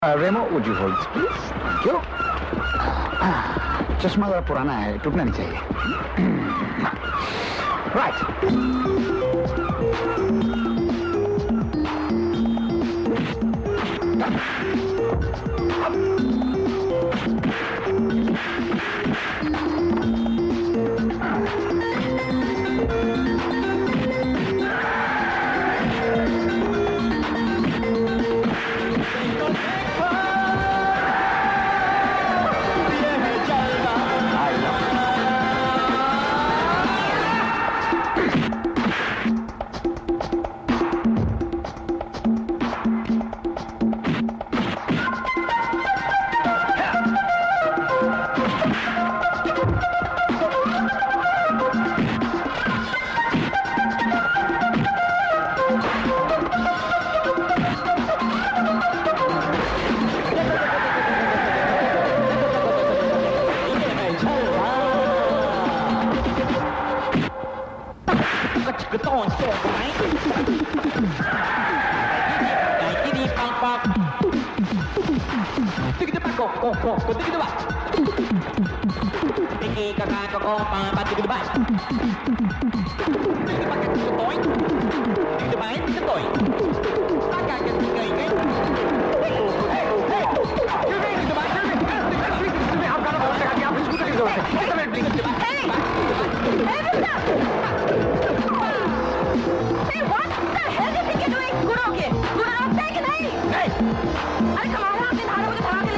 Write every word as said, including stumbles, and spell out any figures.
Remo would you hold please? क्यों? चश्मा जरा पुराना है, टूटना नहीं चाहिए। राइट। अरे कमाल है, आपने धारा मुझे धरा के